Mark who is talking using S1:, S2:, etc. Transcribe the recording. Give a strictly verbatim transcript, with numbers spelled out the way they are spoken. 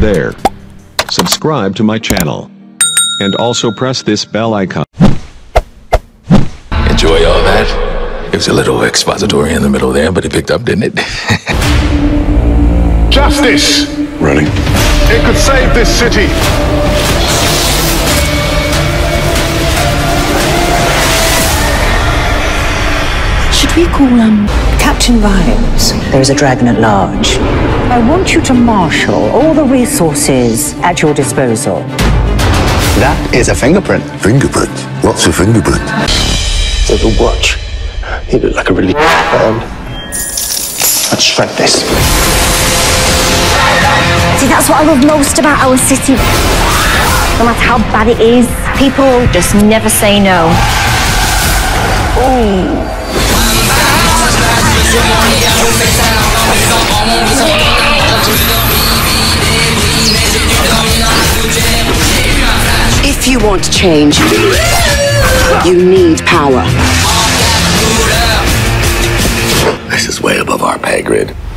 S1: there. Subscribe to my channel. And also press this bell icon.
S2: Enjoy all that? It was a little expository in the middle there, but it picked up, didn't it?
S3: Justice!
S4: Running.
S3: It could save this city.
S5: Should we call him Captain Vimes? There is a dragon at large. I want you to marshal all the resources at your disposal.
S4: That is a fingerprint.
S6: Fingerprint? What's a fingerprint?
S4: There's a watch. He looked like a really um, let's shred this.
S7: See, that's what I love most about our city. No matter how bad it is, people just never say no. Ooh.
S8: If you want change, you need power.
S2: This is way above our pay grade.